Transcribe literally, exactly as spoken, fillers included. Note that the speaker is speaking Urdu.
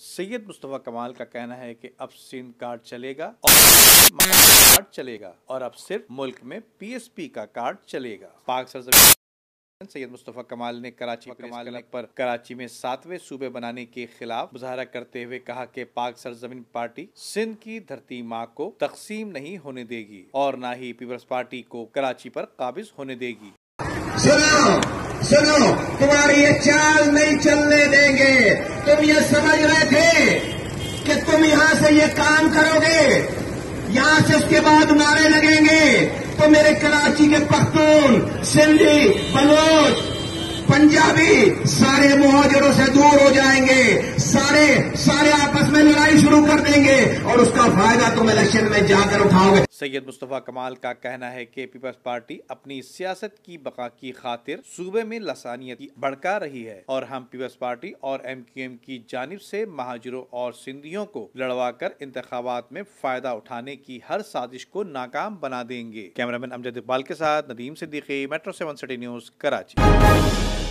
سید مصطفیٰ کمال کا کہنا ہے کہ اب سندھ کارڈ چلے گا اور کارڈ چلے گا اور اب صرف ملک میں پی ایس پی کا کارڈ چلے گا۔ پاک سرزمین سید مصطفیٰ کمال نے کراچی کمال پر کراچی میں ساتویں صوبے بنانے کے خلاف مظاہرہ کرتے ہوئے کہا کہ پاک سرزمین پارٹی سندھ کی دھرتی ماں کو تقسیم نہیں ہونے دے گی اور نہ ہی پیپلز پارٹی کو کراچی پر قابض ہونے دے گی۔ سنو سنو تمہاری یہ چال نہیں چلنے دیں گے۔ تم یہ سمجھ رہے تھے کہ تم یہاں سے یہ کام کرو گے، یہاں سے اس کے بعد نعرے لگیں گے تو میرے کراچی کے پختون، سندھی، بلوچ، پنجابی سارے مہاجروں سے دور ہو جائیں گے، سارے سارے آپس میں لڑائی شروع کر دیں گے اور اس کا فائدہ تم الیکشن میں جا کر اٹھاؤ گے۔ سید مصطفیٰ کمال کا کہنا ہے کہ پیپلز پارٹی اپنی سیاست کی بقا کی خاطر صوبے میں لسانیت بڑھکا رہی ہے اور ہم پیپلز پارٹی اور ایم کیو ایم کی جانب سے مہاجروں اور سندھیوں کو لڑوا کر انتخابات میں فائدہ اٹھانے کی ہر سازش کو ناکام بنا دیں گے۔ کیمرہ مین امجد اقبال کے ساتھ Nadeem Siddiqui, metro seven city news, Karachi.